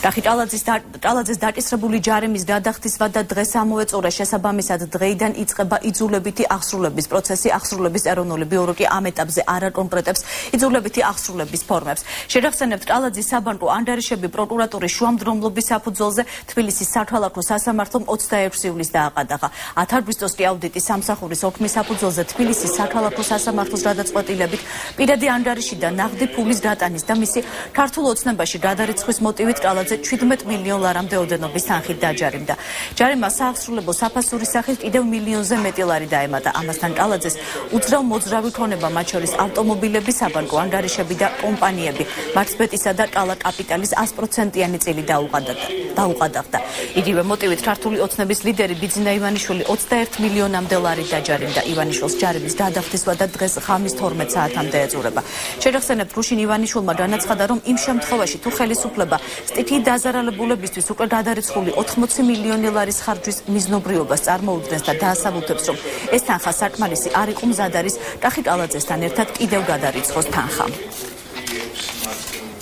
კახი კალაძეს დაკისრებული ჯარიმის გადახდის ვადა დღეს ამოეწურა შესაბამისად დღეიდან იწყება იძულებითი აღსრულების პროცესი აღსრულების ეროვნული ბიურო კი ამ ეტაპზე არ აკონკრეტებს იძულებითი აღსრულების ფორმებს. შეგახსენებთ კალაძის საბანკო ანგარიშები პროკურატურის შუამდგომლობის საფუძველზე თბილისის საქალაქო სასამართლომ 21 ივლისს დააყადაღა. 10 აგვისტოს კი აუდიტის სამსახურის ოქმის საფუძველზე თბილისის საქალაქო სასამართლოს გადაწყვეტილებით პირადი ანგარიშიდან ნაღდი ფულის დატანის და მისი ქართულ ოცნებაში გადარიცხვის მოტივით კალაძე 17 მილიონ ლარამდე ოდენობის თანხით დაჯარიმდა. ჯარიმა საახსრულებო საფასურის სახით კიდევ მილიონზე მეტი ლარი დაემატა. ამასთან კალაძეს უძრავ-მოძრავი ქონება, მათ შორის ავტომობილები, საბანკო ანგარიშები და კომპანიები, მარცხბეტისა და კალა კაპიტალის 100%-იანი წილი დაუყადაღდა. იგივე მოტივით ქართული ოცნების ლიდერი ბიძინა ივანიშვილი 21 მილიონამდე ლარი დაჯარიმდა. ივანიშვილს ჯარიმის გადახდის ვადა დღეს ღამის 12 საათამდე ეწურება. შეგახსენებთ, რუშინ ივანიშვილმა განაცხადა, რომ იმ შემთხვევაში თუ ხელისუფლება სტიქიით დაზარალებულებისთვის უკვე გადარიცხული 80 მილიონი ლარის ხარჯვის მიზნობრიობას წარმოუდგენს და დაასაბუთებს, რომ ეს თანხა საკმარისი არ იყო, მზად არის კახი კალაძესთან ერთად კიდევ გადარიცხოს თანხა.